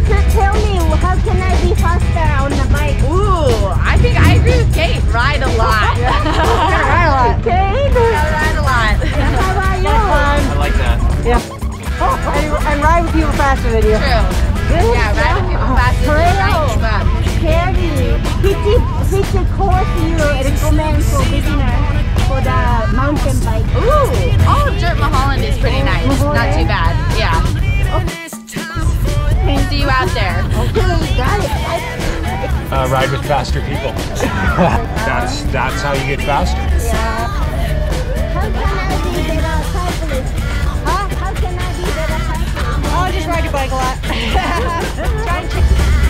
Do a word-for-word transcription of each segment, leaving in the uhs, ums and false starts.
tell me, how can I be faster on the bike? Ooh, I think I agree with Kate. Ride a lot. Yeah. Ride a lot. Kate? Yeah, ride a lot. How about you? I like that. Yeah. Oh, and, and ride with people faster than you. True. Good. Yeah, ride with people faster than you. But Carrie, which, which course you recommend for beginners for the mountain bike? ooh, all of Dirt Mulholland is pretty nice. Not too bad. Yeah. See you out there. Okay, got it. Uh, ride with faster people. that's that's how you get faster. Yeah. How can I be better cyclist? Huh? How can I be better cyclist? Oh, just ride your bike a lot. Try and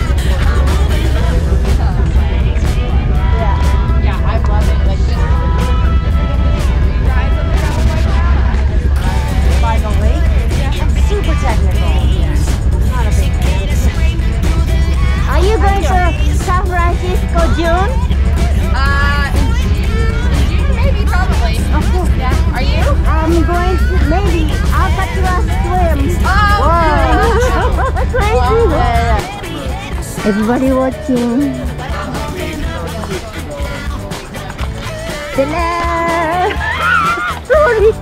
Yeah. Yeah, I love it. Like just rides on the gravel bike. by the lake. It's super technical. Not a big fan. Are you going to San Francisco June? Uh, in June, June maybe, probably. Yeah. Are you? I'm going to maybe Alcatraz swim. Oh, Crazy. yeah. Everybody watching. Ta-da! Sorry.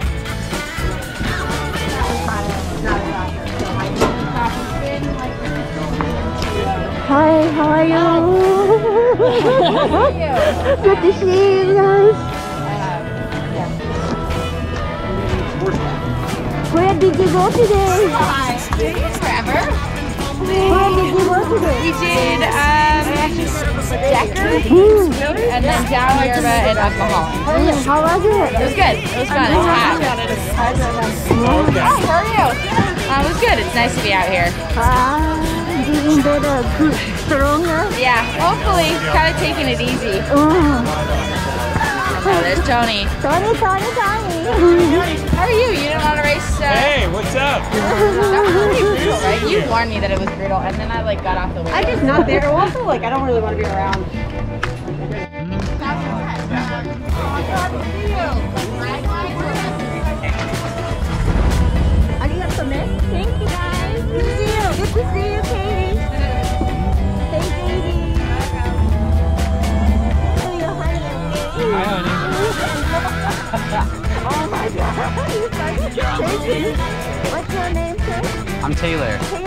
Hi, how are you? Good to see you guys. Where did you go today? Forever. Where did you go today? We did um, Decker, Hmm. and then down here in uh, Mulholland. How was it? It was good. It was fun. It's hot. Oh, how are you? Uh, it was good. It's nice to be out here. Ah, getting better, good, stronger. Yeah, hopefully, kind of taking it easy. Oh. Oh, there's Tony. Tony, Tony, Tony. How are you? You didn't want to race? Uh, Hey, what's up? That was pretty brutal, right? You warned me that it was brutal, and then I like got off the wheel. I'm just not there. Also, like, I don't really want to be around. Thank you guys. Good to see you. Good to see you, Katie. Hey, Katie. Oh, you're honey. Hi, honey. Oh my God. You're so crazy. What's your name, sir? I'm Taylor. Taylor.